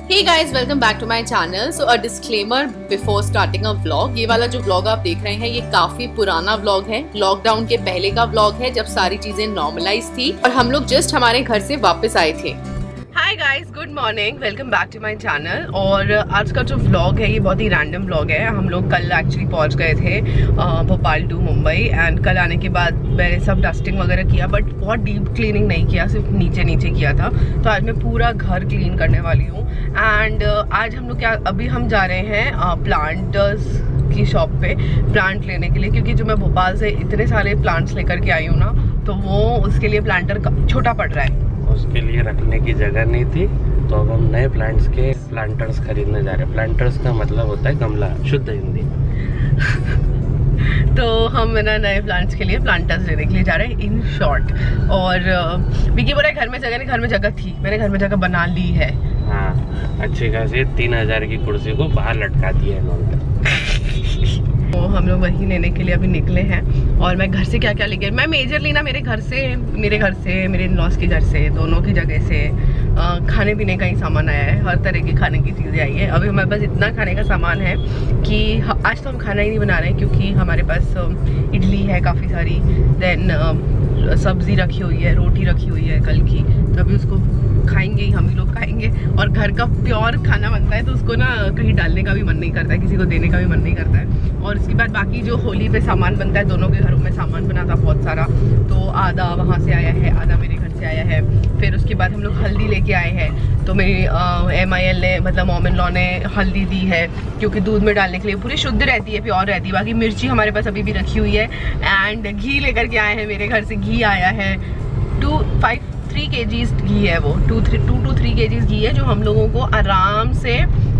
Hey guys, welcome back to my channel. So a disclaimer before starting a vlog. ये वाला जो vlog आप देख रहे हैं ये काफी पुराना vlog है। लॉकडाउन के पहले का vlog है जब सारी चीजें नॉर्मलाइज थी और हम लोग जस्ट हमारे घर से वापस आए थे। Hi guys, good morning, welcome back to my channel. और आज का जो व्लॉग है ये बहुत ही रैंडम व्लॉग है। हम लोग कल एक्चुअली पहुंच गए थे भोपाल टू मुंबई एंड कल आने के बाद मैंने सब डस्टिंग वगैरह किया बट बहुत डीप क्लीनिंग नहीं किया, सिर्फ नीचे नीचे किया था। तो आज मैं पूरा घर क्लीन करने वाली हूँ एंड आज हम लोग अभी हम जा रहे हैं प्लांटर्स की शॉप पे प्लांट लेने के लिए, क्योंकि जो मैं भोपाल से इतने सारे प्लांट्स लेकर के आई हूँ ना, तो वो उसके लिए प्लांटर छोटा पड़ रहा है, उसके लिए रखने की जगह नहीं थी। तो अब हम नए प्लांट्स के प्लांटर्स खरीदने जा रहे हैं। प्लांटर्स का मतलब होता है गमला, शुद्ध हिंदी में। तो हम ना नए प्लांट्स के लिए प्लांटर्स लेने के लिए जा रहे हैं इन शॉर्ट। और विकी बोला घर में जगह नहीं, घर में जगह थी, मैंने घर में जगह बना ली है। हाँ, अच्छी खासी 3000 की कुर्सी को बाहर लटका दिया है इन्होंने। तो हम लोग वही लेने के लिए अभी निकले हैं। और मैं घर से क्या क्या लेके, मैं मेजरली ना मेरे घर से, मेरे इन-लॉज के घर से, दोनों की जगह से खाने पीने का ही सामान आया है। हर तरह की खाने की चीज़ें आई है। अभी हमारे पास इतना खाने का सामान है कि आज तो हम खाना ही नहीं बना रहे हैं, क्योंकि हमारे पास इडली है काफ़ी सारी, देन सब्ज़ी रखी हुई है, रोटी रखी हुई है कल की, तो अभी उसको खाएंगे ही, हम ही लोग खाएंगे। और घर का प्योर खाना बनता है तो उसको ना कहीं डालने का भी मन नहीं करता है, किसी को देने का भी मन नहीं करता है। और उसके बाद बाकी जो होली पे सामान बनता है, दोनों के घरों में सामान बना था बहुत सारा, तो आधा वहाँ से आया है, आधा मेरे घर से आया है। फिर उसके बाद हम लोग हल्दी लेके आए हैं, तो मेरी MIL ने, मतलब मॉम-इन-लॉ ने हल्दी दी है, क्योंकि दूध में डालने के लिए पूरी शुद्ध रहती है, प्योर रहती है। बाकी मिर्ची हमारे पास अभी भी रखी हुई है एंड घी लेकर के आए हैं, मेरे घर से घी आया है 3 kgs घी है, वो 2 to 3 kgs घी है, जो हम लोगों को आराम से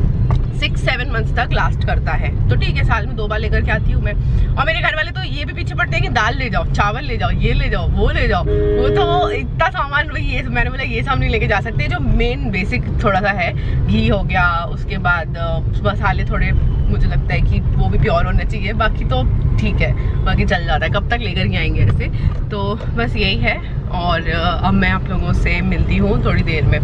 6-7 मंथ्स तक लास्ट करता है। तो ठीक है, साल में 2 बार लेकर के आती हूँ मैं। और मेरे घर वाले तो ये भी पीछे पड़ते हैं कि दाल ले जाओ, चावल ले जाओ, ये ले जाओ, वो ले जाओ। वो तो इतना सामान, वही ये मैंने बोला ये सब नहीं लेके जा सकते। जो मेन बेसिक थोड़ा सा है, घी हो गया, उसके बाद मसाले थोड़े मुझे लगता है कि वो भी प्योर होना चाहिए, बाकी तो ठीक है, बाकी चल जाता है, कब तक लेकर के आएंगे ऐसे। तो बस यही है। और अब मैं आप लोगों से मिलती हूँ थोड़ी देर में।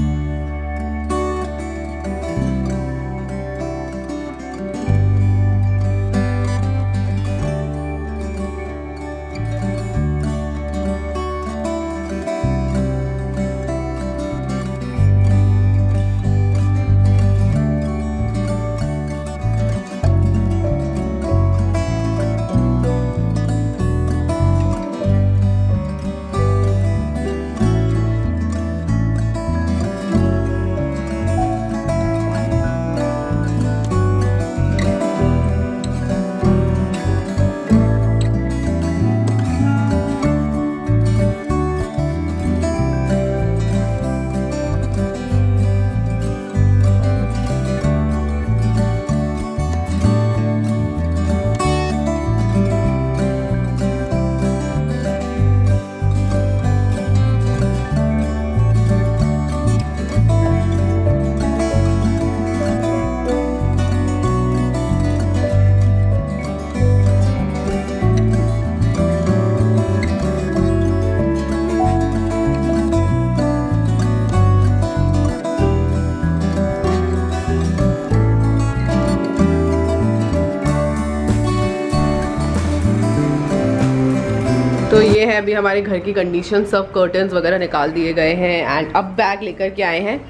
तो ये है अभी हमारे घर की कंडीशन, सब कर्टन्स वगैरह निकाल दिए गए हैं एंड अब बैग लेकर के आए हैं,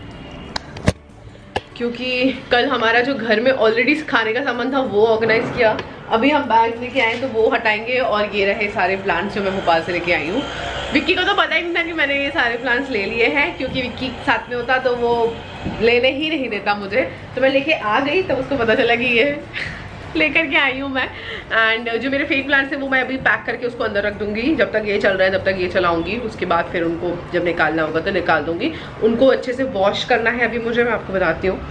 क्योंकि कल हमारा जो घर में ऑलरेडी खाने का सामान था वो ऑर्गेनाइज किया। अभी हम बैग लेके आए तो वो हटाएंगे। और ये रहे सारे प्लांट्स जो मैं भोपाल से लेके आई हूँ। विक्की को तो पता ही नहीं था कि मैंने ये सारे प्लांट्स ले लिए हैं, क्योंकि विक्की साथ में होता तो वो लेने ही नहीं देता मुझे, तो मैं लेके आ गई तब उसको पता चला कि ये लेकर के आई हूँ मैं। एंड जो मेरे फेक प्लांट्स हैं वो मैं अभी पैक करके उसको अंदर रख दूंगी, जब तक ये चल रहा है तब तक ये चलाऊंगी। उसके बाद फिर उनको जब निकालना होगा तो निकाल दूंगी। उनको अच्छे से वॉश करना है अभी मुझे, मैं आपको बताती हूँ।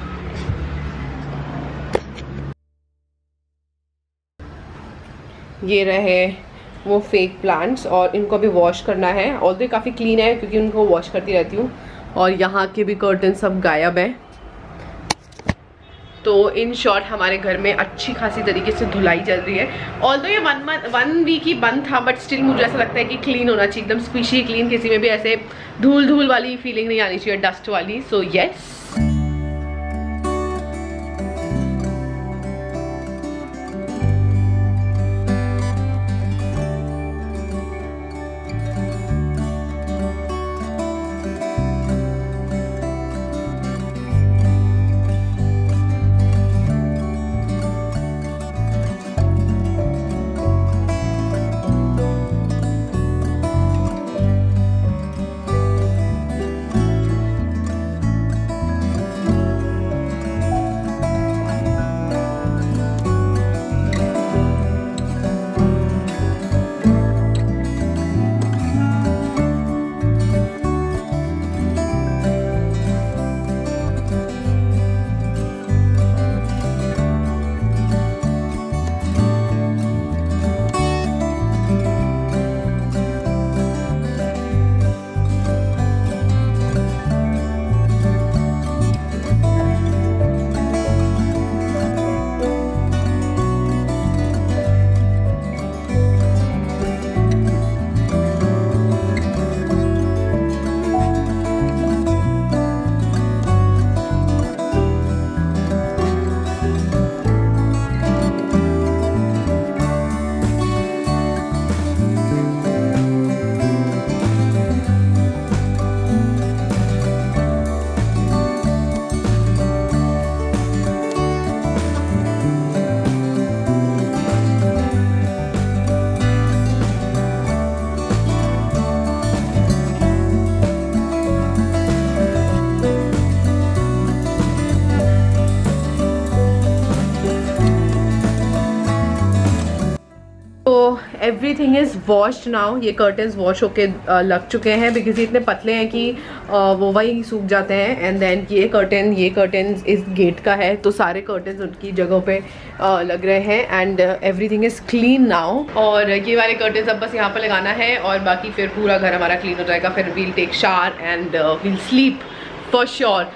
ये रहे वो फेक प्लांट्स और इनको अभी वॉश करना है। ऑल्दो काफ़ी क्लीन है क्योंकि उनको वॉश करती रहती हूँ। और यहाँ के भी कर्टन सब गायब हैं। तो इन शॉर्ट हमारे घर में अच्छी खासी तरीके से धुलाई चल रही है। ऑल्दो ये 1 वीक ही बंद था, बट स्टिल मुझे ऐसा लगता है कि क्लीन होना चाहिए, एकदम स्क्विशी क्लीन, किसी में भी ऐसे धूल वाली फीलिंग नहीं आनी चाहिए, डस्ट वाली। So yes. Everything is washed now. ये कर्टन्स वॉश होके लग चुके हैं बिकॉज ये इतने पतले हैं कि वो वही सूख जाते हैं। एंड देन ये कर्टन इस गेट का है, तो सारे कर्टन्स उनकी जगहों पे लग रहे हैं and everything is clean now. और ये वाले कर्टन्स अब बस यहाँ पर लगाना है और बाकी फिर पूरा घर हमारा क्लीन हो जाएगा। फिर we'll take shower and we'll sleep for sure.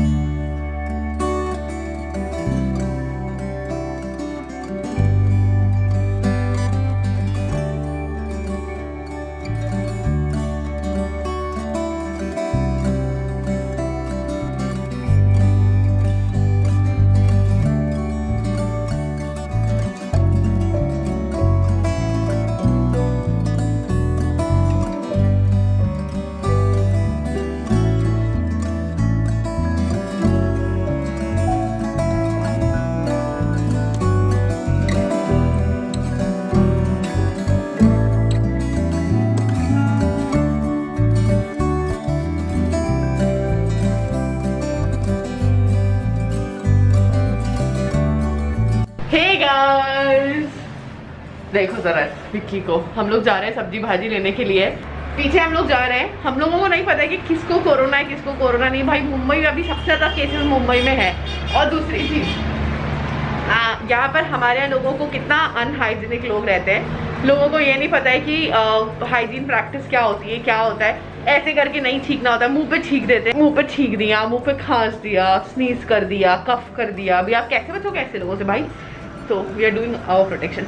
देखो जरा विक्की को, हम लोग जा रहे हैं सब्जी भाजी लेने के लिए। पीछे हम लोग जा रहे हैं, हम लोगों को नहीं पता है कि किसको कोरोना है किसको कोरोना नहीं। भाई मुंबई में अभी सबसे ज़्यादा केसेस मुंबई में है। और दूसरी चीज़, यहाँ पर हमारे यहाँ लोगों को कितना अनहाइजीनिक लोग रहते हैं। लोगों को ये नहीं पता है कि हाइजीन प्रैक्टिस क्या होती है, क्या होता है। ऐसे करके नहीं छींकना होता है, मुंह पे छींक देते हैं। मुंह पे छींक दिया, मुंह पे खांस दिया, स्नीज कर दिया, कफ कर दिया। अभी आप कैसे बचोगे ऐसे लोगों से भाई? So we are doing our protection.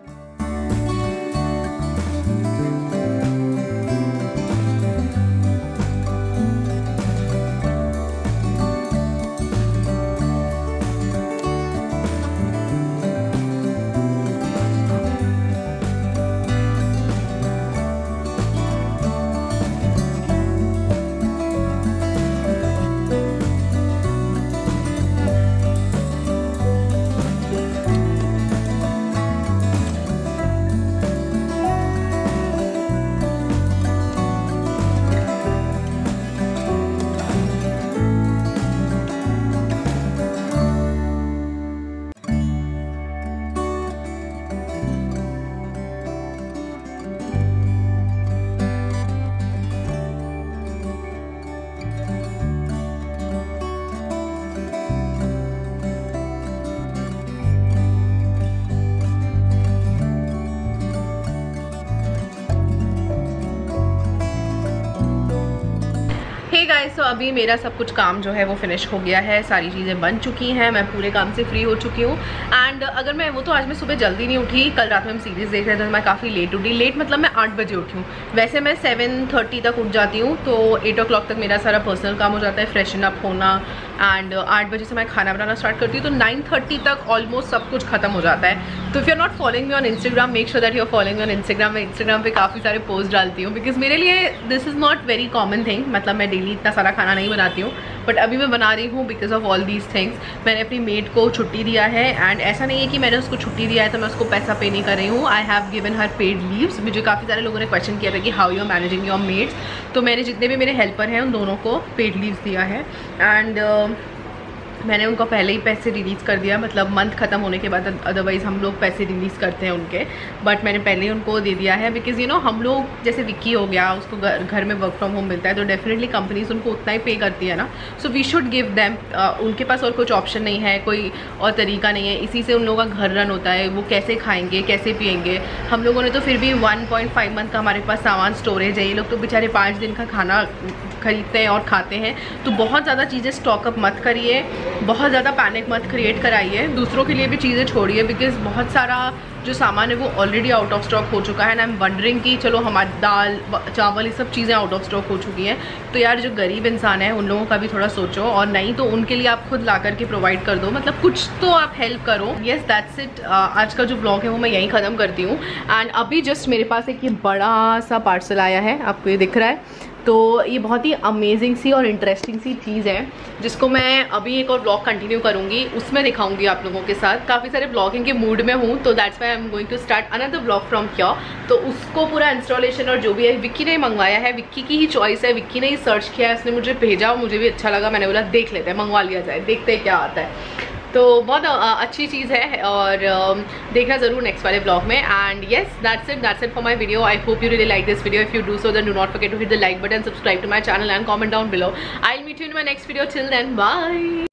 Guys, तो अभी मेरा सब कुछ काम जो है वो फिनिश हो गया है, सारी चीज़ें बन चुकी हैं, मैं पूरे काम से फ्री हो चुकी हूँ। एंड अगर मैं वो तो आज मैं सुबह जल्दी नहीं उठी, कल रात में हम सीरीज़ देख रहे थे तो मैं काफ़ी लेट उठी। लेट मतलब मैं 8 बजे उठी हूँ। वैसे मैं 7:30 तक उठ जाती हूँ, तो 8 o'clock तक मेरा सारा पर्सनल काम हो जाता है, फ्रेशन अप होना। एंड 8 बजे से मैं खाना बनाना स्टार्ट करती हूँ, तो 9:30 तक ऑलमोस्ट सब कुछ खत्म हो जाता है। तो if you are not following me on Instagram, make sure that you are following me on Instagram. मैं इंस्टाग्राम पे काफ़ी सारे पोस्ट डालती हूँ बिकॉज मेरे लिए this is not very common thing. मतलब मैं डेली इतना सारा खाना नहीं बनाती हूँ, बट अभी मैं बना रही हूँ because of all these things. मैंने अपनी मेड को छुट्टी दिया है एंड ऐसा नहीं है कि मैंने उसको छुट्टी दिया है तो मैं उसको पैसा पे नहीं कर रही हूँ। I have given her paid leaves. मुझे काफ़ी सारे लोगों ने क्वेश्चन किया था कि how you are managing your maids, तो मैंने जितने भी मेरे हेल्पर हैं उन दोनों को पेड लीव्स दिया है। एंड मैंने उनको पहले ही पैसे रिलीज़ कर दिया, मतलब मंथ ख़त्म होने के बाद। अदरवाइज़ हम लोग पैसे रिलीज़ करते हैं उनके, बट मैंने पहले ही उनको दे दिया है बिकॉज़ यू नो हम लोग जैसे विक्की हो गया, उसको घर में वर्क फ्रॉम होम मिलता है, तो डेफिनेटली कंपनीज उनको उतना ही पे करती है ना। So we should give them. उनके पास और कुछ ऑप्शन नहीं है, कोई और तरीका नहीं है, इसी से उन लोगों का घर रन होता है। वो कैसे खाएंगे, कैसे पिएंगे। हम लोगों ने तो फिर भी 1.5 मंथ का हमारे पास सामान स्टोरेज है। ये लोग तो बेचारे 5 दिन का खाना खरीदते हैं और खाते हैं। तो बहुत ज़्यादा चीज़ें स्टॉकअप मत करिए, बहुत ज़्यादा पैनिक मत क्रिएट कराइए, दूसरों के लिए भी चीज़ें छोड़िए बिकॉज बहुत सारा जो सामान है वो ऑलरेडी आउट ऑफ स्टॉक हो चुका है। एंड आई एम वंडरिंग कि चलो हमारी दाल चावल ये सब चीज़ें आउट ऑफ स्टॉक हो चुकी हैं, तो यार जो गरीब इंसान है उन लोगों का भी थोड़ा सोचो, और नहीं तो उनके लिए आप खुद ला करके प्रोवाइड कर दो। मतलब कुछ तो आप हेल्प करो। Yes that's it. आज का जो ब्लॉग है वो मैं यहीं ख़त्म करती हूँ। एंड अभी जस्ट मेरे पास एक ये बड़ा सा पार्सल आया है, आपको ये दिख रहा है। तो ये बहुत ही अमेजिंग सी और इंटरेस्टिंग सी चीज़ है जिसको मैं अभी एक और ब्लॉग कंटिन्यू करूँगी, उसमें दिखाऊंगी आप लोगों के साथ। काफ़ी सारे ब्लॉगिंग के मूड में हूँ, तो that's why I am going to start another blog from here. तो उसको पूरा इंस्टॉलेशन और जो भी है विक्की ने मंगवाया है, विक्की की ही चॉइस है, विक्की ने ही सर्च किया है, उसने मुझे भेजा और मुझे भी अच्छा लगा। मैंने बोला देख लेते हैं, मंगवा लिया जाए, देखते हैं क्या आता है। तो बहुत अच्छी चीज़ है और देखना ज़रूर नेक्स्ट वाले ब्लॉग में. And yes, that's it for my video. I hope you really like this video. If you do so then do not forget to hit the like button, subscribe to my channel and comment down below. I will meet you in my next video. Till then, bye.